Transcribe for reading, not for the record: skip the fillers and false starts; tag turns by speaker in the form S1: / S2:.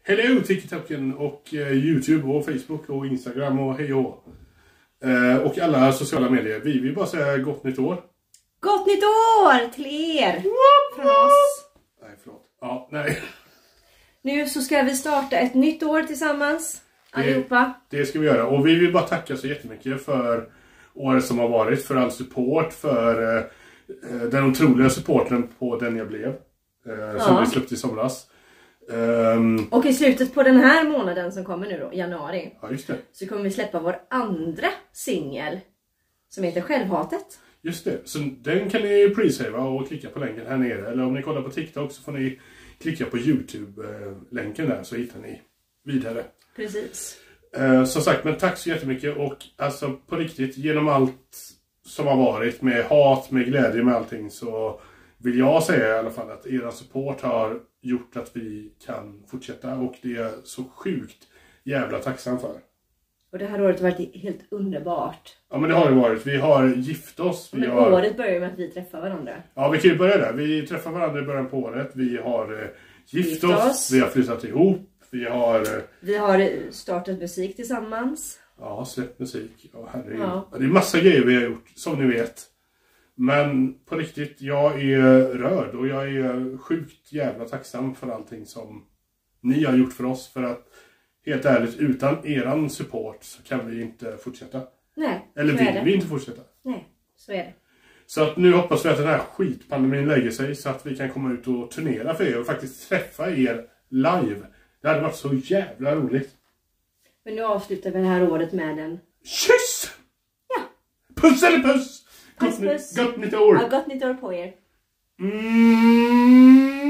S1: Hello TikToken och YouTube och Facebook och Instagram och hej och alla sociala medier. Vi vill bara säga gott nytt år.
S2: Gott nytt år till er från oss.
S1: Nej, förlåt. Ja, nej.
S2: Nu så ska vi starta ett nytt år tillsammans. Allihopa.
S1: Det ska vi göra. Och vi vill bara tacka så jättemycket för året som har varit. För all support. För den otroliga supporten på Den jag blev. Som vi släppte i somras.
S2: Och i slutet på den här månaden som kommer nu då, januari.
S1: Ja, just det.
S2: Så kommer vi släppa vår andra singel. Som heter Självhatet.
S1: Just det. Så den kan ni pre-savea och klicka på länken här nere. Eller om ni kollar på TikTok så får ni klicka på YouTube-länken där så hittar ni vidare.
S2: Precis.
S1: Som sagt, men tack så jättemycket. Och alltså på riktigt, genom allt som har varit med hat, med glädje, med allting, så vill jag säga i alla fall att er support har gjort att vi kan fortsätta. Och det är så sjukt jävla tacksam för.
S2: Och det här året har varit helt underbart.
S1: Ja, men det har det varit. Vi har gift oss.
S2: Året börjar med att vi träffar varandra.
S1: Ja, vi kan ju börja där. Vi träffar varandra i början på året. Vi har gift oss. Vi har flyttat ihop. Vi har
S2: startat musik tillsammans.
S1: Ja, släppt musik. Ja, herregud. Ja. Det är massa grejer vi har gjort, som ni vet. Men på riktigt, jag är rörd. Och jag är sjukt jävla tacksam för allting som ni har gjort för oss. För att, helt ärligt, utan eran support så kan vi inte fortsätta.
S2: Nej,
S1: eller vill vi inte fortsätta.
S2: Nej, så är det.
S1: Så att nu hoppas vi att den här skitpandemin lägger sig. Så att vi kan komma ut och turnera för er. Och faktiskt träffa er live. Det hade varit så jävla roligt.
S2: Men nu avslutar vi det här året med en
S1: kyss!
S2: Ja.
S1: Puss eller puss!
S2: Puss, puss.
S1: Gott nytt år!
S2: Ja, gott nytt år på er.